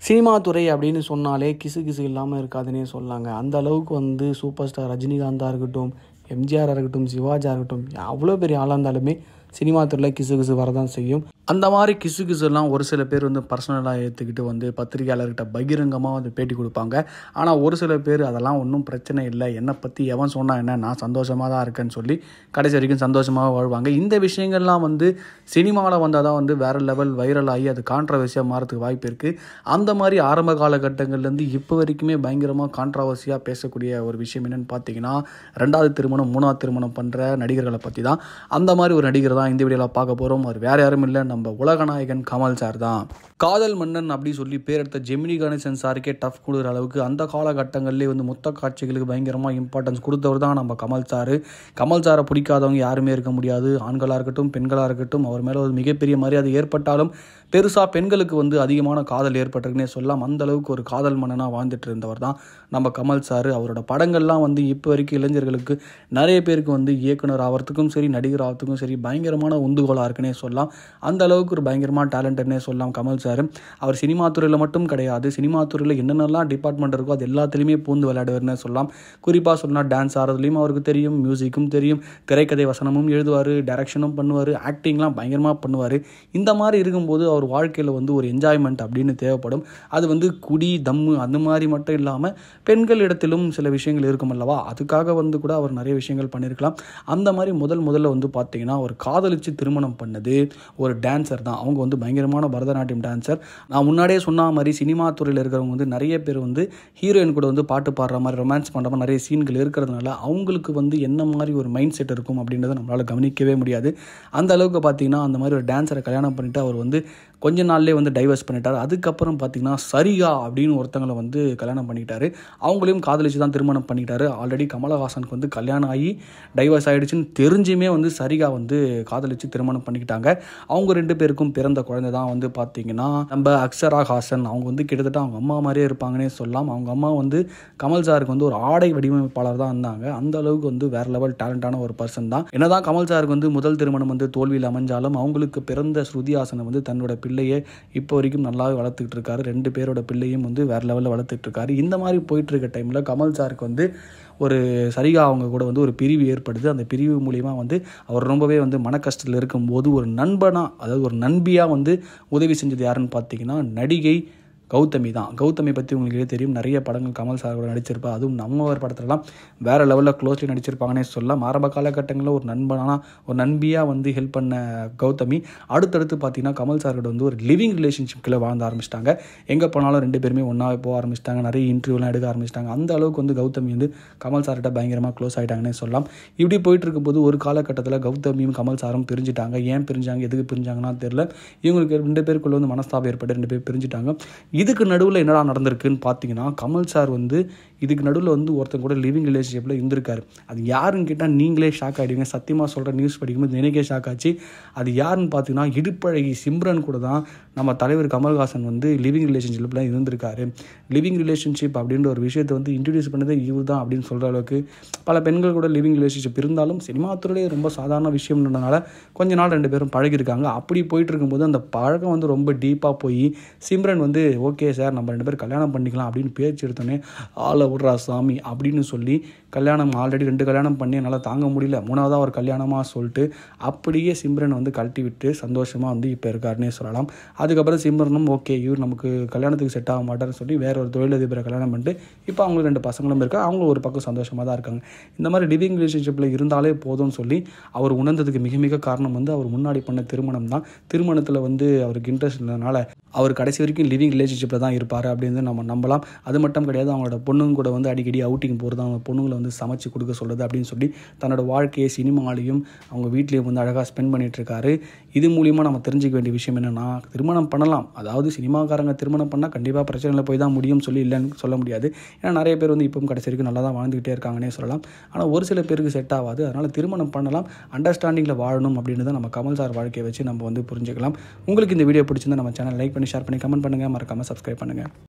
Cinema துறை அப்படின்னு சொன்னாலே கிசுகிசு இல்லாமல் இருக்காதுன்னே சொல்லாங்க. அந்த அளவுக்கு சூப்பர் ஸ்டார் ரஜினிகாந்தாக இருக்கட்டும், எம்ஜிஆராக இருக்கட்டும், சிவாஜியாக இருக்கட்டும், அவ்வளோ பெரிய ஆளாக இருந்தாலுமே சினிமா துறையில் கிசுகிசு வரதான் செய்யும். அந்த மாதிரி கிசுகிசுலாம் ஒரு சில பேர் பர்சனலாக ஏற்றுக்கிட்டு பத்திரிகையாளர்கிட்ட பகிரங்கமாக பேட்டி கொடுப்பாங்க. ஆனால் ஒரு சில பேர் அதெல்லாம் ஒன்றும் பிரச்சனை இல்லை, என்னை பற்றி எவன் சொன்னால் என்ன, நான் சந்தோஷமாக தான் இருக்கேன்னு சொல்லி கடைசி வரைக்கும் சந்தோஷமாக வாழ்வாங்க. இந்த விஷயங்கள்லாம் சினிமாவில் வந்தால் தான் வேறு லெவல் வைரல் ஆகி அது கான்ட்ரவர்சியாக மாறதுக்கு வாய்ப்பு இருக்குது. அந்த மாதிரி ஆரம்ப காலகட்டங்கள்லேருந்து இப்போ வரைக்குமே பயங்கரமாக கான்ட்ரவர்சியாக பேசக்கூடிய ஒரு விஷயம் என்னென்னு பார்த்தீங்கன்னா, 2வது திருமணம் 3வது திருமணம் பண்ணுற நடிகர்களை பற்றி தான். அந்த மாதிரி ஒரு நடிகர் தான் இந்த வீடியோவில் பார்க்க போகிறோம். அவர் வேறு யாரும் இல்லை, நம்ம உலகநாயகன் கமல் சார் தான். காதல் மன்னன் அப்படி சொல்லி பேர் எடுத்த ஜெமினி கணேசன் சாருக்கே டஃப் கொடுக்குற அளவுக்கு அந்த காலகட்டங்களிலே மொத்த காட்சிகளுக்கு பயங்கரமாக இம்பார்ட்டன்ஸ் கொடுத்தவர் தான் நம்ம கமல் சார். கமல் சாரை பிடிக்காதவங்க யாருமே இருக்க முடியாது. ஆண்களாக இருக்கட்டும், பெண்களாக இருக்கட்டும், அவர் மேலே ஒரு மிகப்பெரிய மரியாதை ஏற்பட்டாலும் பெருசாக பெண்களுக்கு அதிகமான காதல் ஏற்பட்டிருக்குன்னே சொல்லலாம். அந்த அளவுக்கு ஒரு காதல் மன்னனாக வாழ்ந்துட்டு இருந்தவர் தான் நம்ம கமல் சார். அவரோட படங்கள்லாம் இப்போ வரைக்கும் இளைஞர்களுக்கு நிறைய பேருக்கு இயக்குனர் ஆகிறதுக்கும் சரி, நடிகர் ஆகிறதுக்கும் சரி பயங்கரமான உந்துகோலாக இருக்குன்னே சொல்லலாம். அந்த அளவுக்கு ஒரு பயங்கரமான டேலண்ட்னே சொல்லலாம் கமல் சார். அவர் சினிமா துறையில் மட்டும் கிடையாது, சினிமா துறையில் என்னென்னலாம் டிபார்ட்மெண்ட் இருக்கோ அது எல்லாத்துலேயுமே பூந்து விளையாடுவார்னு சொல்லலாம். குறிப்பாக சொன்னால் டான்ஸ் ஆடுறதுலையும் அவருக்கு தெரியும், மியூசிக்கும் தெரியும், திரைக்கதை வசனமும் எழுதுவார், டைரக்ஷனும் பண்ணுவார், ஆக்டிங்லாம் பயங்கரமாக பண்ணுவார். இந்த மாதிரி இருக்கும்போது அவர் வாழ்க்கையில் ஒரு என்ஜாய்மெண்ட் அப்படின்னு தேவைப்படும். அது குடி தம்மு அந்த மாதிரி மட்டும் இல்லாமல் பெண்கள் இடத்திலும் சில விஷயங்கள் இருக்கும் அல்லவா, அதுக்காக கூட அவர் நிறைய விஷயங்கள் பண்ணியிருக்கலாம். அந்த மாதிரி முதல்ல பார்த்தீங்கன்னா ஒரு காதலிச்சு திருமணம் பண்ணது ஒரு டான்சர் தான். அவங்க பயங்கரமான பரதநாட்டியம் டான்சர். நான் முன்னாடியே சொன்ன மாதிரி சினிமா துறையில் இருக்கிறவங்க நிறைய பேர் ஹீரோயின் கூட பாட்டு பாடுற மாதிரி, ரொமான்ஸ் பண்ணுற மாதிரி நிறைய சீன்கள் இருக்கிறதுனால அவங்களுக்கு என்ன மாதிரி ஒரு மைண்ட் செட் இருக்கும் அப்படின்றத நம்மளால் கவனிக்கவே முடியாது. அந்த அளவுக்கு பார்த்தீங்கன்னா அந்த மாதிரி ஒரு டான்ஸரை கல்யாணம் பண்ணிவிட்டு அவர் கொஞ்ச நாள்லேயே டைவர்ஸ் பண்ணிட்டார். அதுக்கப்புறம் பார்த்தீங்கன்னா சரிகா அப்படின்னு ஒருத்தங்களை கல்யாணம் பண்ணிக்கிட்டாரு. அவங்களையும் காதலிச்சு தான் திருமணம் பண்ணிக்கிட்டாரு. ஆல்ரெடி கமலஹாசனுக்கு கல்யாணம் ஆகி டைவர்ஸ் ஆகிடுச்சுன்னு தெரிஞ்சுமே சரிகா காதலிச்சு திருமணம் பண்ணிக்கிட்டாங்க. அவங்க 2 பேருக்கும் பிறந்த குழந்தை தான் பார்த்தீங்கன்னா நம்ம அக்ஷரா ஹாசன். அவங்க கிட்டத்தட்ட அவங்க அம்மா மாதிரியே இருப்பாங்கன்னே சொல்லலாம். அவங்க அம்மா கமல் சாருக்கு ஒரு ஆடை வடிவமைப்பாளர் தான் இருந்தாங்க. அந்த அளவுக்கு வேறு லெவல் டேலண்டான ஒரு பர்சன் தான். என்னதான் கமல் சாருக்கு முதல் திருமணம் தோல்வியில் அமைஞ்சாலும் அவங்களுக்கு பிறந்த ஸ்ருதி ஹாசனை தன்னோட பிள்ளையை இப்போ வரைக்கும் நல்லாவே வளர்த்துக்கிட்டு இருக்காரு. 2 பேரோட பிள்ளையும் வேறு லெவலில் வளர்த்துட்டு இருக்காரு. இந்த மாதிரி போயிட்டு இருக்க டைமில் கமல் சாருக்கு ஒரு சரிகா அவங்க கூட ஒரு பிரிவு ஏற்படுது. அந்த பிரிவு மூலிமா அவர் ரொம்பவே மன கஷ்டத்தில் இருக்கும்போது ஒரு நண்பனாக, அதாவது ஒரு நண்பியாக உதவி செஞ்சது யாருன்னு பார்த்தீங்கன்னா நடிகை கௌதமி தான். கௌதமி பற்றி உங்களுக்கு தெரியும், நிறைய படங்கள் கமல் சார் கூட நடிச்சிருப்பா. அதுவும் நம்மவர் படத்துலலாம் வேறு லெவலில் க்ளோஸ்லி நடிச்சிருப்பாங்கன்னே சொல்லலாம். ஆரம்ப காலகட்டங்களில் ஒரு நண்பியாக ஹெல்ப் பண்ண கௌதமி அடுத்தடுத்து பார்த்தீங்கன்னா கமல் சார் கூட ஒரு லிவிங் ரிலேஷன்ஷிப்பில் வாழ்ந்து ஆரம்பிச்சிட்டாங்க. எங்கே போனாலும் 2 பேருமே ஒன்றாவே போக ஆரம்பிச்சிட்டாங்க. நிறைய இன்டர்வியூலாம் எடுக்க ஆரம்பிச்சிட்டாங்க. அந்த அளவுக்கு கௌதமி கமல் சார்கிட்ட பயங்கரமாக க்ளோஸ் ஆகிட்டாங்கன்னே சொல்லலாம். இப்படி போயிட்டு இருக்கும்போது ஒரு காலகட்டத்தில் கௌதமியும் கமல் சாரும் பிரிஞ்சுட்டாங்க. ஏன் பிரிஞ்சாங்க, எதுக்கு பிரிஞ்சாங்கன்னா தெரியல. இவங்களுக்கு 2 பேருக்குள்ள மனஸ்தாபம் ஏற்பட்டு 2 பேர் பிரிஞ்சுட்டாங்க. இதுக்கு நடுவில் என்னடா நடந்திருக்குன்னு பார்த்தீங்கன்னா, கமல் சார் இதுக்கு நடுவில் ஒருத்தங்க கூட லிவிங் ரிலேஷன்ஷிப்பில் இருந்திருக்காரு. அது யாருன்னு கேட்டால் நீங்களே ஷாக் ஆகிடுவீங்க. சத்தியமாக சொல்கிற நியூஸ் படிக்கும்போது எனக்கே ஷாக் ஆச்சு. அது யாருன்னு பார்த்தீங்கன்னா இடுப்பழகி சிம்ரன் கூட தான் நம்ம தலைவர் கமல்ஹாசன் லிவிங் ரிலேஷன்ஷிப்பில் இருந்திருக்காரு. லிவிங் ரிலேஷன்ஷிப் அப்படின்ற ஒரு விஷயத்தை இன்ட்ரடியூஸ் பண்ணதே இவர் தான் அப்படின்னு சொல்கிற அளவுக்கு பல பெண்கள் கூட லிவிங் ரிலேஷன்ஷிப் இருந்தாலும் சினிமா துறையிலே ரொம்ப சாதாரண விஷயம்ன்றனால கொஞ்ச நாள் 2 பேரும் பழகிருக்காங்க. அப்படி போயிட்டு இருக்கும்போது அந்த பழக்கம் ரொம்ப டீப்பாக போய் சிம்ரன் ஓகே சார் நம்ம 2 பேர் கல்யாணம் பண்ணிக்கலாம் அப்படின்னு பேச்சு எடுத்தோன்னே ஆளை விட்றா சாமி அப்படின்னு சொல்லி கல்யாணம் ஆல்ரெடி 2 கல்யாணம் பண்ணி என்னால் தாங்க முடியல, 3வதாக ஒரு கல்யாணமாக சொல்லிட்டு அப்படியே சிம்ரன் கழட்டி விட்டு சந்தோஷமாக இப்போ இருக்காருன்னே சொல்லலாம். அதுக்கப்புறம் சிம்ரனும் ஓகே இவர் நமக்கு கல்யாணத்துக்கு செட் ஆக மாட்டார்னு சொல்லி வேற ஒரு தொழிலதிபரை கல்யாணம் பண்ணிட்டு இப்போ அவங்களுக்கு 2 பசங்களும் இருக்கா. அவங்களும் ஒரு பக்கம் சந்தோஷமாக தான் இருக்காங்க. இந்த மாதிரி லிவிங் ரிலேஷன்ஷிப்பில் இருந்தாலே போதும்னு சொல்லி அவர் உணர்ந்ததுக்கு மிக காரணம் அவர் முன்னாடி பண்ண திருமணம் தான். திருமணத்தில் அவருக்கு இன்ட்ரெஸ்ட் இருந்ததுனால அவர் கடைசி வரைக்கும் லிவிங் ரிலேஷன்ஷிப்பில் தான் இருப்பார் அப்படின்னு நம்ம நம்பலாம். அது மட்டும் கிடையாது, அவங்களோட பொண்ணுங்க கூட அடிக்கடி அவுட்டிங் போகிறது, அவங்க பொண்ணுங்களை சமைச்சு கொடுக்க சொல்கிறது அப்படின்னு சொல்லி தன்னோட வாழ்க்கையை சினிமாலையும் அவங்க வீட்லேயும் அழகாக ஸ்பெண்ட் பண்ணிட்டு இருக்காரு. இது மூலிமா நம்ம தெரிஞ்சுக்க வேண்டிய விஷயம் என்னென்னா, திருமணம் பண்ணலாம், அதாவது சினிமாக்காரங்க திருமணம் பண்ணால் கண்டிப்பாக பிரச்சனையில் போய் தான் முடியும்னு சொல்லி இல்லைன்னு சொல்ல முடியாது. ஏன்னா நிறைய பேர் இப்பவும் கடைசி வரைக்கும் நல்லா தான் வாழ்ந்துக்கிட்டே இருக்காங்கன்னே சொல்லலாம். ஆனால் ஒரு சில பேருக்கு செட் ஆகாது. அதனால் திருமணம் பண்ணலாம், அண்டர்ஸ்டாண்டிங்கில் வாழணும் அப்படின்னு தான் நம்ம கமல் சார் வாழ்க்கையை வச்சு நம்ம புரிஞ்சுக்கலாம். உங்களுக்கு இந்த வீடியோ பிடிச்சிருந்தா நம்ம சேனல் லைக் பண்ணி ஷேர் பண்ணி கமெண்ட் பண்ணுங்கள், மறக்காமல் சப்ஸ்கிரைப் பண்ணுங்கள்.